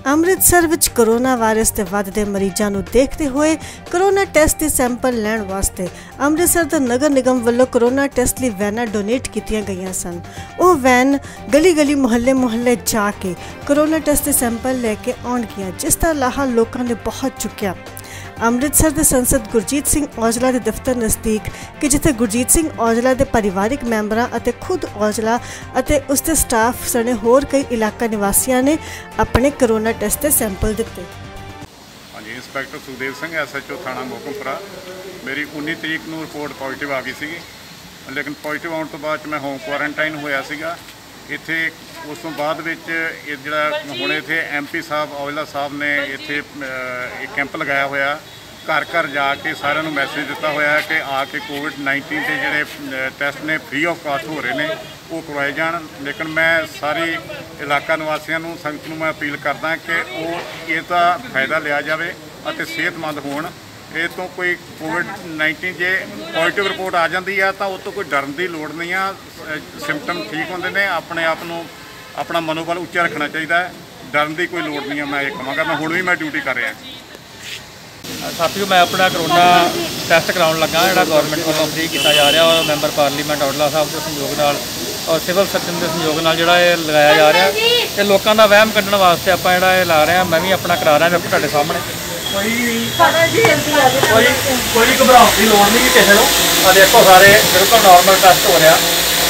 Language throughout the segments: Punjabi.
ਅੰਮ੍ਰਿਤਸਰ ਵਿੱਚ ਕੋਰੋਨਾ ਵਾਇਰਸ ਦੇ ਵੱਧਦੇ ਮਰੀਜ਼ਾਂ ਨੂੰ ਦੇਖਦੇ ਹੋਏ ਕੋਰੋਨਾ ਟੈਸਟ ਦੇ ਸੈਂਪਲ ਲੈਣ ਵਾਸਤੇ ਅੰਮ੍ਰਿਤਸਰ ਦਾ ਨਗਰ ਨਿਗਮ ਵੱਲੋਂ ਕੋਰੋਨਾ ਟੈਸਟ ਲਈ ਵੈਨਾਂ ਡੋਨੇਟ ਕੀਤੀਆਂ ਗਈਆਂ ਸਨ। ਉਹ ਵੈਨ ਗਲੀ ਮੁਹੱਲੇ ਜਾ ਕੇ ਕੋਰੋਨਾ ਟੈਸਟ ਦੇ ਸੈਂਪਲ ਲੈ ਕੇ ਆਉਣਗੀਆਂ, ਜਿਸ ਦਾ ਲਾਹਾ ਲੋਕਾਂ ਨੇ ਬਹੁਤ ਚੁੱਕਿਆ। ਅੰਮ੍ਰਿਤਸਰ ਦੇ ਸੰਸਦ ਗੁਰਜੀਤ ਸਿੰਘ ਔਜਲਾ ਦੇ ਦਫ਼ਤਰ ਨਜ਼ਦੀਕ ਕਿ ਜਿੱਥੇ ਗੁਰਜੀਤ ਸਿੰਘ ਔਜਲਾ ਦੇ ਪਰਿਵਾਰਿਕ ਮੈਂਬਰਾਂ ਅਤੇ ਖੁਦ ਔਜਲਾ ਅਤੇ ਉਸ ਦੇ ਸਟਾਫ ਸਣੇ ਹੋਰ ਕਈ ਇਲਾਕਾ ਨਿਵਾਸੀਆਂ ਨੇ ਆਪਣੇ ਕੋਰੋਨਾ ਟੈਸਟ ਦੇ ਸੈਂਪਲ ਦਿੱਤੇ। ਹਾਂਜੀ, ਇੰਸਪੈਕਟਰ ਸੁਖਦੇਵ ਸਿੰਘ SHO ਥਾਣਾ ਮੋਹਕਮਪੁਰਾ। ਮੇਰੀ 19 ਤਰੀਕ ਨੂੰ ਰਿਪੋਰਟ ਪੋਜ਼ਿਟਿਵ ਆ ਗਈ ਸੀਗੀ, ਲੇਕਿਨ ਪੋਜ਼ਿਟਿਵ ਆਉਣ ਤੋਂ ਬਾਅਦ ਮੈਂ ਹੋਮ ਕੁਆਰੰਟਾਈਨ ਹੋਇਆ ਸੀਗਾ ਇੱਥੇ। ਉਸ ਤੋਂ ਬਾਅਦ ਵਿੱਚ ਇਹ ਜਿਹੜਾ ਹੁਣ ਇੱਥੇ MP ਸਾਹਿਬ ਔਜਲਾ ਸਾਹਿਬ ਨੇ ਇੱਥੇ ਇੱਕ ਕੈਂਪ ਲਗਾਇਆ ਹੋਇਆ, ਘਰ ਘਰ ਜਾ ਕੇ ਸਾਰਿਆਂ ਨੂੰ ਮੈਸੇਜ ਦਿੱਤਾ ਹੋਇਆ ਕਿ ਆ ਕੇ COVID-19 ਦੇ ਜਿਹੜੇ ਟੈਸਟ ਨੇ ਫ੍ਰੀ ਆਫ ਕਾਸਟ ਹੋ ਰਹੇ ਨੇ ਉਹ ਕਰਵਾਏ ਜਾਣ। ਲੇਕਿਨ ਮੈਂ ਸਾਰੇ ਇਲਾਕਾ ਨਿਵਾਸੀਆਂ ਨੂੰ, ਸੰਗਤ ਨੂੰ ਮੈਂ ਅਪੀਲ ਕਰਦਾ ਕਿ ਉਹ ਇਹਦਾ ਫਾਇਦਾ ਲਿਆ ਜਾਵੇ ਅਤੇ ਸਿਹਤਮੰਦ ਹੋਣ। ਇਹ ਤੋਂ ਕੋਈ COVID-19 ਜੇ ਪੋਜ਼ਿਟਿਵ ਰਿਪੋਰਟ ਆ ਜਾਂਦੀ ਆ ਤਾਂ ਉਹ ਤੋਂ ਕੋਈ ਡਰਨ ਦੀ ਲੋੜ ਨਹੀਂ ਆ। ਸਿੰਪਟਮ ਠੀਕ ਹੁੰਦੇ ਨੇ, ਆਪਣੇ ਆਪ ਨੂੰ ਆਪਣਾ ਮਨੋਬਲ ਉੱਚਾ ਰੱਖਣਾ ਚਾਹੀਦਾ ਹੈ, ਡਰਨ ਦੀ ਕੋਈ ਲੋੜ ਨਹੀਂ ਹੈ। ਮੈਂ ਇਹ ਕਹਾਂਗਾ, ਮੈਂ ਹੁਣ ਵੀ ਮੈਂ ਡਿਊਟੀ ਕਰ ਰਿਹਾ। ਸਾਥੀਓ, ਮੈਂ ਆਪਣਾ ਕਰੋਨਾ ਟੈਸਟ ਕਰਾਉਣ ਲੱਗਾ ਜਿਹੜਾ ਗਵਰਨਮੈਂਟ ਵੱਲੋਂ ਫ੍ਰੀ ਕੀਤਾ ਜਾ ਰਿਹਾ ਔਰ ਮੈਂਬਰ ਪਾਰਲੀਮੈਂਟ ਔਜਲਾ ਸਾਹਿਬ ਦੇ ਸਹਿਯੋਗ ਨਾਲ ਔਰ ਸਿਵਲ ਸਰਜਨ ਦੇ ਸਹਿਯੋਗ ਨਾਲ ਜਿਹੜਾ ਇਹ ਲਗਾਇਆ ਜਾ ਰਿਹਾ। ਇਹ ਲੋਕਾਂ ਦਾ ਵਹਿਮ ਕੱਢਣ ਵਾਸਤੇ ਆਪਾਂ ਜਿਹੜਾ ਇਹ ਲਾ ਰਹੇ ਹਾਂ। ਮੈਂ ਵੀ ਆਪਣਾ ਕਰਾ ਰਿਹਾ ਵੇਖੋ ਤੁਹਾਡੇ ਸਾਹਮਣੇ। ਕੋਈ ਘਬਰਾਉਣ ਦੀ ਲੋੜ ਨਹੀਂ ਕਿਸੇ ਨੂੰ। ਆ ਦੇਖੋ ਸਾਰੇ ਬਿਲਕੁਲ ਨਾਰਮਲ ਟੈਸਟ ਹੋ ਰਿਹਾ।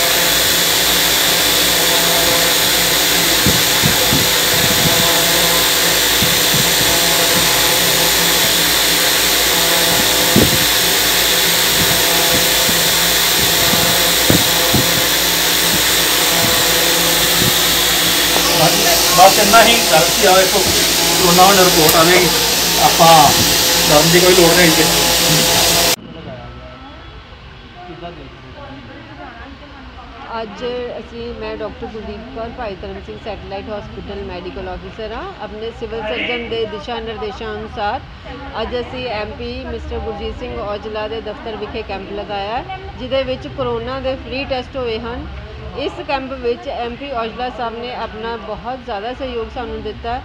बस इन्ना ही गलती आए तो कोरोना रिपोर्ट आएगी, आप डरन की कोई लोड़ नहीं। ਅੱਜ ਅਸੀਂ ਮੈਂ doctor Gurdeep Kaur Bhai Dharam Singh satellite hospital medical officer ਹਾਂ। ਆਪਣੇ ਸਿਵਲ ਸਰਜਨ ਦੇ ਦਿਸ਼ਾ ਨਿਰਦੇਸ਼ਾਂ ਅਨੁਸਾਰ ਅੱਜ ਅਸੀਂ MP ਮਿਸਟਰ ਗੁਰਜੀਤ ਸਿੰਘ ਔਜਲਾ ਦੇ ਦਫ਼ਤਰ ਵਿਖੇ ਕੈਂਪ ਲਗਾਇਆ, ਜਿਹਦੇ ਵਿੱਚ ਕੋਰੋਨਾ ਦੇ ਫ੍ਰੀ ਟੈਸਟ ਹੋਏ ਹਨ। ਇਸ ਕੈਂਪ ਵਿੱਚ MP ਔਜਲਾ ਸਾਹਿਬ ਨੇ ਆਪਣਾ ਬਹੁਤ ਜ਼ਿਆਦਾ ਸਹਿਯੋਗ ਸਾਨੂੰ ਦਿੱਤਾ।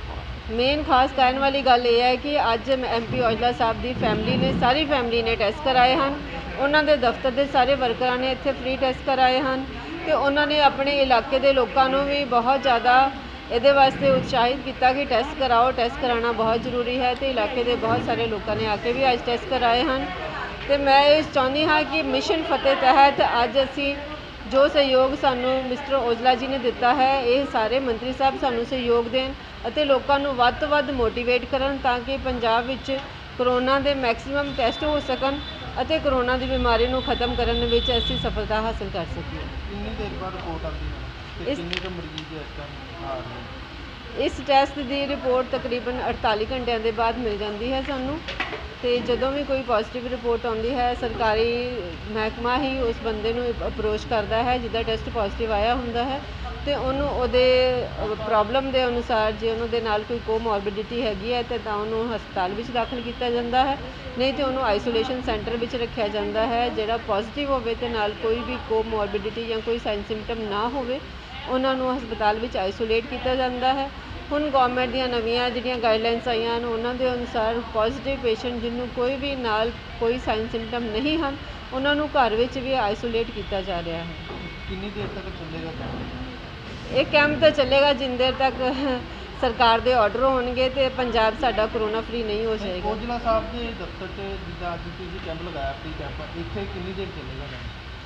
ਮੇਨ ਖਾਸ ਕਹਿਣ ਵਾਲੀ ਗੱਲ ਇਹ ਹੈ ਕਿ ਅੱਜ MP ਔਜਲਾ ਸਾਹਿਬ ਦੀ ਫੈਮਿਲੀ ਨੇ, ਸਾਰੀ ਫੈਮਿਲੀ ਨੇ ਟੈਸਟ ਕਰਾਏ ਹਨ। ਉਹਨਾਂ ਦੇ ਦਫ਼ਤਰ ਦੇ ਸਾਰੇ ਵਰਕਰਾਂ ਨੇ ਇੱਥੇ ਫ੍ਰੀ ਟੈਸਟ ਕਰਾਏ ਹਨ ਅਤੇ ਉਹਨਾਂ ਨੇ ਆਪਣੇ ਇਲਾਕੇ ਦੇ ਲੋਕਾਂ ਨੂੰ ਵੀ ਬਹੁਤ ਜ਼ਿਆਦਾ ਇਹਦੇ ਵਾਸਤੇ ਉਤਸ਼ਾਹਿਤ ਕੀਤਾ ਕਿ ਟੈਸਟ ਕਰਾਓ, ਟੈਸਟ ਕਰਾਉਣਾ ਬਹੁਤ ਜ਼ਰੂਰੀ ਹੈ। ਅਤੇ ਇਲਾਕੇ ਦੇ ਬਹੁਤ ਸਾਰੇ ਲੋਕਾਂ ਨੇ ਆ ਕੇ ਵੀ ਅੱਜ ਟੈਸਟ ਕਰਾਏ ਹਨ। ਅਤੇ ਮੈਂ ਇਹ ਚਾਹੁੰਦੀ ਹਾਂ ਕਿ ਮਿਸ਼ਨ ਫਤਿਹ ਤਹਿਤ ਅੱਜ ਅਸੀਂ ਜੋ ਸਹਿਯੋਗ ਸਾਨੂੰ ਮਿਸਟਰ ਔਜਲਾ ਜੀ ਨੇ ਦਿੱਤਾ ਹੈ, ਇਹ ਸਾਰੇ ਮੰਤਰੀ ਸਾਹਿਬ ਸਾਨੂੰ ਸਹਿਯੋਗ ਦੇਣ ਅਤੇ ਲੋਕਾਂ ਨੂੰ ਵੱਧ ਤੋਂ ਵੱਧ ਮੋਟੀਵੇਟ ਕਰਨ ਤਾਂ ਕਿ ਪੰਜਾਬ ਵਿੱਚ ਕਰੋਨਾ ਦੇ ਮੈਕਸੀਮਮ ਟੈਸਟ ਹੋ ਸਕਣ ਅਤੇ ਕਰੋਨਾ ਦੀ ਬਿਮਾਰੀ ਨੂੰ ਖਤਮ ਕਰਨ ਵਿੱਚ ਅਸੀਂ ਸਫਲਤਾ ਹਾਸਲ ਕਰ ਸਕੀਏ। ਕਿੰਨੀ ਦੇਰ ਬਾਅਦ ਰਿਪੋਰਟ ਆਉਂਦੀ ਹੈ ਤੇ ਕਿੰਨੇ ਕੁ ਮਰੀਜ਼ ਇਸ ਟਾਈਮ ਆ ਰਹੇ? ਇਸ ਟੈਸਟ ਦੀ ਰਿਪੋਰਟ ਤਕਰੀਬਨ 48 ਘੰਟਿਆਂ ਦੇ ਬਾਅਦ ਮਿਲ ਜਾਂਦੀ ਹੈ ਸਾਨੂੰ। ਅਤੇ ਜਦੋਂ ਵੀ ਕੋਈ ਪੋਜ਼ੀਟਿਵ ਰਿਪੋਰਟ ਆਉਂਦੀ ਹੈ, ਸਰਕਾਰੀ ਮਹਿਕਮਾ ਹੀ ਉਸ ਬੰਦੇ ਨੂੰ ਅਪਰੋਚ ਕਰਦਾ ਹੈ ਜਿਹਦਾ ਟੈਸਟ ਪੋਜ਼ੀਟਿਵ ਆਇਆ ਹੁੰਦਾ ਹੈ ਅਤੇ ਉਹਨੂੰ ਉਹਦੇ ਪ੍ਰੋਬਲਮ ਦੇ ਅਨੁਸਾਰ, ਜੇ ਉਹਨਾਂ ਦੇ ਨਾਲ ਕੋਈ ਕੋਮੋਰਬਿਡਿਟੀ ਹੈਗੀ ਹੈ ਤਾਂ ਉਹਨੂੰ ਹਸਪਤਾਲ ਵਿੱਚ ਦਾਖਲ ਕੀਤਾ ਜਾਂਦਾ ਹੈ, ਨਹੀਂ ਤਾਂ ਉਹਨੂੰ ਆਈਸੋਲੇਸ਼ਨ ਸੈਂਟਰ ਵਿੱਚ ਰੱਖਿਆ ਜਾਂਦਾ ਹੈ। ਜਿਹੜਾ ਪੋਜ਼ੀਟਿਵ ਹੋਵੇ ਅਤੇ ਨਾਲ ਕੋਈ ਵੀ ਕੋਮੋਰਬਿਡਿਟੀ ਜਾਂ ਕੋਈ ਸਾਈਨ ਸਿੰਪਟਮ ਨਾ ਹੋਵੇ, ਉਹਨਾਂ ਨੂੰ ਹਸਪਤਾਲ ਵਿੱਚ ਆਈਸੋਲੇਟ ਕੀਤਾ ਜਾਂਦਾ ਹੈ। ਹੁਣ ਗੌਰਮੈਂਟ ਦੀਆਂ ਨਵੀਆਂ ਜਿਹੜੀਆਂ ਗਾਈਡਲਾਈਨਸ ਆਈਆਂ ਹਨ, ਉਹਨਾਂ ਦੇ ਅਨੁਸਾਰ ਪੋਜ਼ੀਟਿਵ ਪੇਸ਼ੈਂਟ ਜਿਹਨੂੰ ਕੋਈ ਵੀ ਨਾਲ ਕੋਈ ਸਾਈਨ ਸਿੰਪਟਮ ਨਹੀਂ ਹਨ, ਉਹਨਾਂ ਨੂੰ ਘਰ ਵਿੱਚ ਵੀ ਆਈਸੋਲੇਟ ਕੀਤਾ ਜਾ ਰਿਹਾ ਹੈ। ਕਿੰਨੀ ਦੇਰ ਤੱਕ ਚੱਲੇਗਾ ਕੈਂਪ? ਇਹ ਕੈਂਪ ਤਾਂ ਚੱਲੇਗਾ ਜਿੰਨੀ ਦੇਰ ਤੱਕ ਸਰਕਾਰ ਦੇ ਆਰਡਰ ਹੋਣਗੇ ਅਤੇ ਪੰਜਾਬ ਸਾਡਾ ਕਰੋਨਾ ਫ੍ਰੀ ਨਹੀਂ ਹੋ ਜਾਏਗਾ। ਔਜਲਾ ਸਾਹਿਬ ਦੇ ਦਫ਼ਤਰ 'ਚ ਜਿੱਦਾਂ ਅੱਜ ਤੁਸੀਂ ਕੈਂਪ ਲਗਾਇਆ ਫ੍ਰੀ ਕੈਂਪ, ਇੱਥੇ ਕਿੰਨੀ ਦੇਰ ਚੱਲੇਗਾ?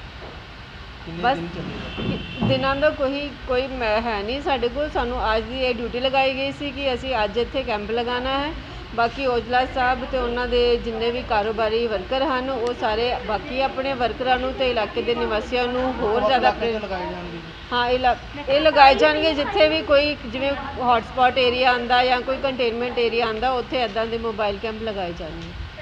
ਬਸ ਦਿਨਾਂ ਦਾ ਕੋਈ ਹੈ ਨਹੀਂ ਸਾਡੇ ਕੋਲ। ਸਾਨੂੰ ਅੱਜ ਦੀ ਇਹ ਡਿਊਟੀ ਲਗਾਈ ਗਈ ਸੀ ਕਿ ਅਸੀਂ ਅੱਜ ਇੱਥੇ ਕੈਂਪ ਲਗਾਉਣਾ ਹੈ। ਬਾਕੀ ਔਜਲਾ ਸਾਹਿਬ ਅਤੇ ਉਹਨਾਂ ਦੇ ਜਿੰਨੇ ਵੀ ਕਾਰੋਬਾਰੀ ਵਰਕਰ ਹਨ, ਉਹ ਸਾਰੇ ਬਾਕੀ ਆਪਣੇ ਵਰਕਰਾਂ ਨੂੰ ਅਤੇ ਇਲਾਕੇ ਦੇ ਨਿਵਾਸੀਆਂ ਨੂੰ ਹੋਰ ਜ਼ਿਆਦਾ ਹਾਂ ਇਹ ਲਗਾਏ ਜਾਣਗੇ। ਜਿੱਥੇ ਵੀ ਕੋਈ ਜਿਵੇਂ ਹੌਟਸਪੌਟ ਏਰੀਆ ਆਉਂਦਾ ਜਾਂ ਕੋਈ ਕੰਟੇਨਮੈਂਟ ਏਰੀਆ ਆਉਂਦਾ, ਉੱਥੇ ਇੱਦਾਂ ਦੇ ਮੋਬਾਈਲ ਕੈਂਪ ਲਗਾਏ ਜਾਣਗੇ।